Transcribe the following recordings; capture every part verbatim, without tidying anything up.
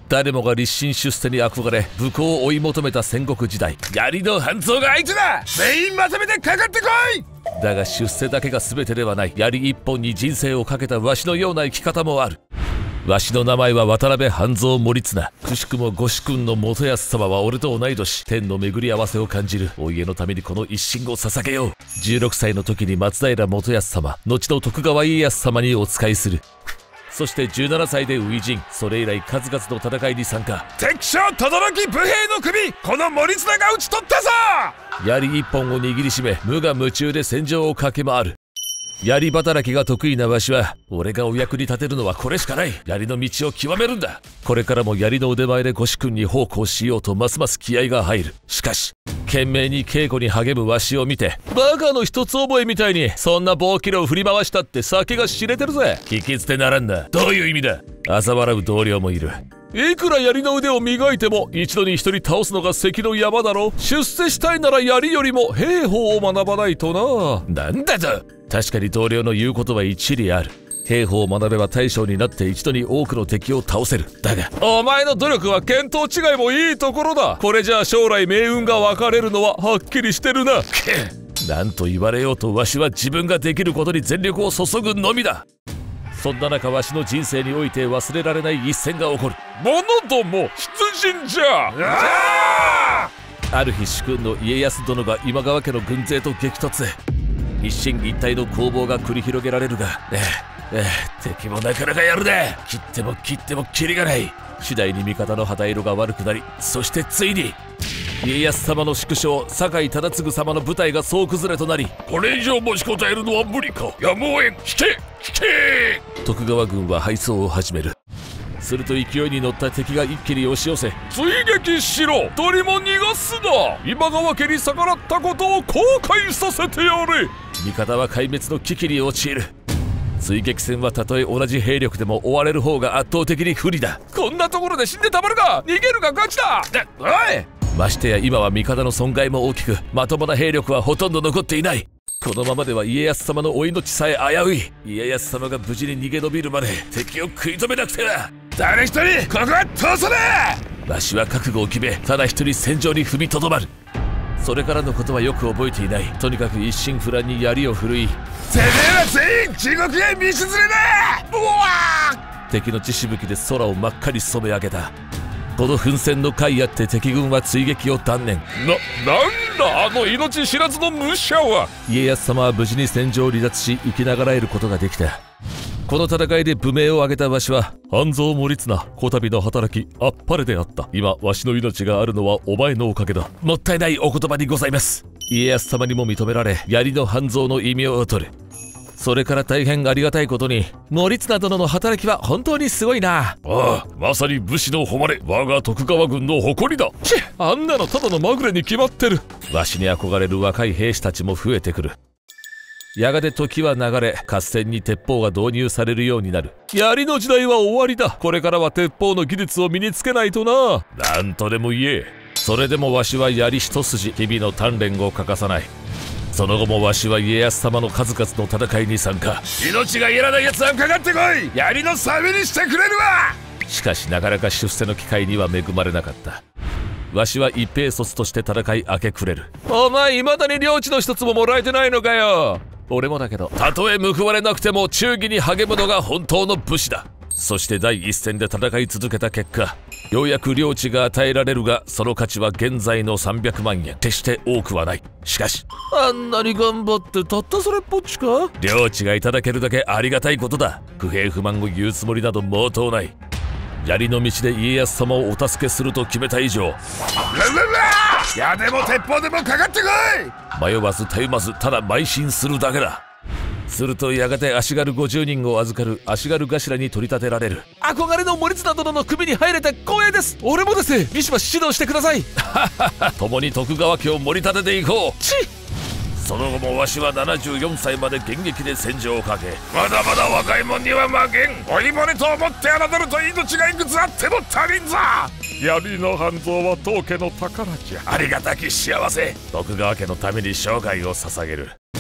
誰もが立身出世に憧れ武功を追い求めた戦国時代、槍の半蔵が相手だ。全員まとめてかかってこい。だが出世だけが全てではない。槍一本に人生をかけたわしのような生き方もある。わしの名前は渡辺半蔵盛綱。くしくもご主君の元康様は俺と同い年。天の巡り合わせを感じる。お家のためにこの一心を捧げよう。じゅうろくさいの時に松平元康様、後の徳川家康様にお仕えする。そしてじゅうななさいで初陣。それ以来数々の戦いに参加。敵将轟武兵の首、この盛綱が討ち取ったぞ。槍一本を握りしめ、無我夢中で戦場を駆け回る。槍働きが得意なわしは、俺がお役に立てるのはこれしかない。槍の道を極めるんだ。これからも槍の腕前でご主君に奉公しようとますます気合が入る。しかし懸命に稽古に励むわしを見て、バカの一つ覚えみたいにそんな棒キレを振り回したって先が知れてるぜ。聞き捨てならんな。どういう意味だ。嘲笑う同僚もいる。いくら槍の腕を磨いても一度に一人倒すのが関の山だろ。出世したいなら槍よりも兵法を学ばないとな。なんだと。確かに同僚の言うことは一理ある。兵法を学べば大将になって一度に多くの敵を倒せる。だがお前の努力は見当違いもいいところだ。これじゃあ将来命運が分かれるのははっきりしてるな。なんと言われようとわしは自分ができることに全力を注ぐのみだ。そんな中わしの人生において忘れられない一戦が起こる。者ども出陣じゃ。ある日主君の家康殿が今川家の軍勢と激突。一進一退の攻防が繰り広げられるが、ええええ、敵もなかなかやるね。切っても切ってもキリがない。次第に味方の肌色が悪くなり、そしてついに家康様の縮小、酒井忠次様の部隊が総崩れとなり、これ以上持ちこたえるのは無理か。やむをえん。引け引け。徳川軍は敗走を始める。すると勢いに乗った敵が一気に押し寄せ、追撃しろ。鳥も逃がすな。今川家に逆らったことを後悔させてやれ。味方は壊滅の危機に陥る。追撃戦はたとえ同じ兵力でも追われる方が圧倒的に不利だ。こんなところで死んでたまるか。逃げるが勝ちだ。おい。ましてや今は味方の損害も大きく、まともな兵力はほとんど残っていない。このままでは家康様のお命さえ危うい。家康様が無事に逃げ延びるまで敵を食い止めなくては。誰一人ここは通さねえ。わしは覚悟を決め、ただ一人戦場に踏みとどまる。それからのことはよく覚えていない。とにかく一心不乱に槍を振るい、てめえら全員地獄へ道連れだ。うわー。敵の血しぶきで空を真っ赤に染め上げた。この奮戦の甲斐あって敵軍は追撃を断念。な、なんだあの命知らずの武者は。家康様は無事に戦場を離脱し、生きながらえることができた。この戦いで武名を挙げたわしは、半蔵盛綱、こたびの働きあっぱれであった。今わしの命があるのはお前のおかげだ。もったいないお言葉にございます。家康様にも認められ、槍の半蔵の異名を取る。それから大変ありがたいことに、盛綱殿の働きは本当にすごいな。ああ、まさに武士の誉れ、我が徳川軍の誇りだ。チェ、あんなのただのまぐれに決まってる。わしに憧れる若い兵士たちも増えてくる。やがて時は流れ、合戦に鉄砲が導入されるようになる。槍の時代は終わりだ。これからは鉄砲の技術を身につけないとな。なんとでも言え。それでもわしは槍一筋、日々の鍛錬を欠かさない。その後もわしは家康様の数々の戦いに参加。命がいらない奴はかかってこい。槍のサビにしてくれるわ。しかしなかなか出世の機会には恵まれなかった。わしは一兵卒として戦い明け暮れる。お前未だに領地の一つももらえてないのかよ。俺もだけど、たとえ報われなくても忠義に励むのが本当の武士だ。そして第一線で戦い続けた結果、ようやく領地が与えられるが、その価値は現在のさんびゃくまんえん。決して多くはない。しかしあんなに頑張ってたったそれっぽっちか。領地がいただけるだけありがたいことだ。不平不満を言うつもりなど毛頭ない。槍の道で家康様をお助けすると決めた以上、うわうわ矢でも鉄砲でもかかってこい。迷わずたゆまず、ただ邁進するだけだ。するとやがて足軽ごじゅうにんを預かる足軽頭に取り立てられる。憧れの盛綱殿の組に入れて光栄です。俺もです。ビシバシ指導してください。共に徳川家を盛り立てていこう。ちっ。その後もわしはななじゅうよんさいまで現役で戦場をかけ、まだまだ若い者には負けん。老いぼれと思って侮ると命がいくつあっても足りんぞ。槍の半蔵は当家の宝じゃ。ありがたき幸せ。徳川家のために生涯を捧げる。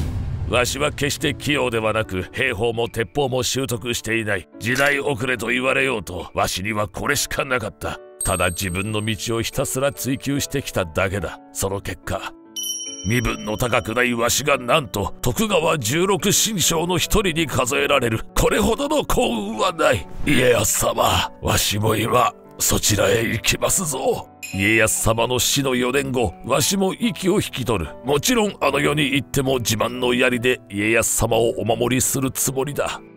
わしは決して器用ではなく、兵法も鉄砲も習得していない。時代遅れと言われようと、わしにはこれしかなかった。ただ自分の道をひたすら追求してきただけだ。その結果、身分の高くないわしがなんと徳川十六神将の一人に数えられる。これほどの幸運はない。家康様、わしも今そちらへ行きますぞ。家康様の死のよねんご、わしも息を引き取る。もちろんあの世に行っても自慢の槍で家康様をお守りするつもりだ。